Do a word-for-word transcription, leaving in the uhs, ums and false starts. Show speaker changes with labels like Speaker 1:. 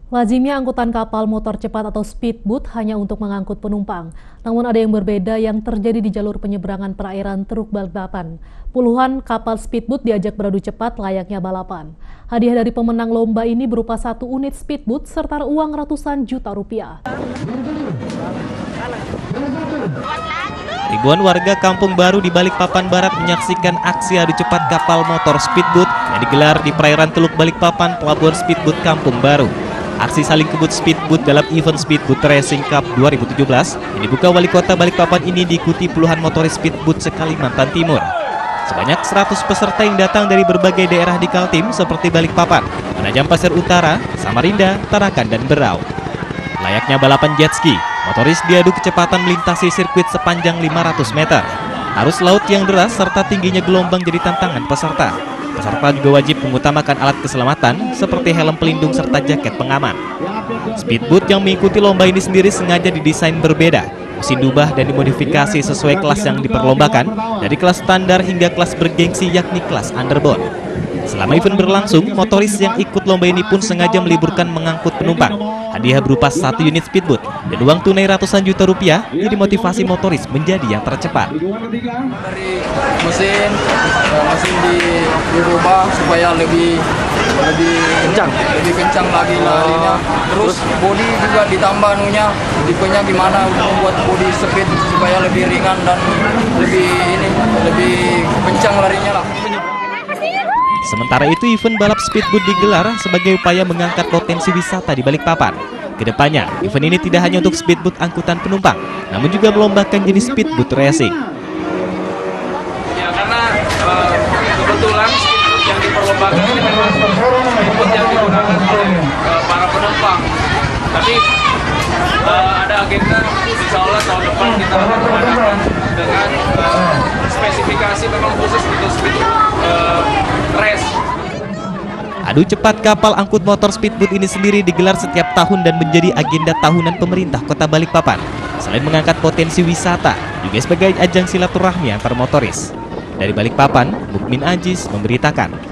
Speaker 1: Lazimnya angkutan kapal motor cepat atau speedboat hanya untuk mengangkut penumpang. Namun ada yang berbeda yang terjadi di jalur penyeberangan perairan Teluk Balikpapan. Puluhan kapal speedboat diajak beradu cepat layaknya balapan. Hadiah dari pemenang lomba ini berupa satu unit speedboat serta uang ratusan juta rupiah.
Speaker 2: Ribuan warga Kampung Baru di Balikpapan Barat menyaksikan aksi adu cepat kapal motor speedboat yang digelar di perairan Teluk Balikpapan, Pelabuhan Speedboat Kampung Baru. Aksi saling kebut speedboat dalam event Speedboat Racing Cup dua ribu tujuh belas yang dibuka Wali Kota Balikpapan ini diikuti puluhan motoris speedboat se-Kalimantan Timur. Sebanyak seratus peserta yang datang dari berbagai daerah di Kaltim seperti Balikpapan, Penajam Pasir Utara, Samarinda, Tarakan, dan Berau. Layaknya balapan jet ski, motoris diadu kecepatan melintasi sirkuit sepanjang lima ratus meter. Arus laut yang deras serta tingginya gelombang jadi tantangan peserta. Peserta juga wajib mengutamakan alat keselamatan seperti helm pelindung serta jaket pengaman. Speedboat yang mengikuti lomba ini sendiri sengaja didesain berbeda, mesin diubah dan dimodifikasi sesuai kelas yang diperlombakan, dari kelas standar hingga kelas bergengsi yakni kelas underboard. Selama event berlangsung, motoris yang ikut lomba ini pun sengaja meliburkan mengangkut penumpang. Hadiah berupa satu unit speedboat dan uang tunai ratusan juta rupiah jadi motivasi motoris menjadi yang tercepat.
Speaker 3: Dari mesin, mesin di, dirubah supaya lebih lebih kencang, lebih kencang lagi larinya. Terus bodi juga ditambah anunya, tipenya gimana untuk membuat bodi speed supaya lebih ringan dan lebih ini lebih kencang larinya lah.
Speaker 2: Sementara itu, event balap speedboat digelar sebagai upaya mengangkat potensi wisata di Balikpapan. Kedepannya, event ini tidak hanya untuk speedboat angkutan penumpang, namun juga melombakan jenis speedboat racing.
Speaker 4: Ya, karena uh, kebetulan speedboat yang diperlombakan ini memang speedboat yang digunakan oleh uh, para penumpang. Tapi uh, ada agenda, insya Allah tahun depan kita akan mengadakan dengan uh, spesifikasi memang khusus untuk speedboat uh, race.
Speaker 2: Adu cepat kapal angkut motor speedboat ini sendiri digelar setiap tahun dan menjadi agenda tahunan pemerintah Kota Balikpapan. Selain mengangkat potensi wisata, juga sebagai ajang silaturahmi antar motoris. Dari Balikpapan, Mukmin Ajis memberitakan.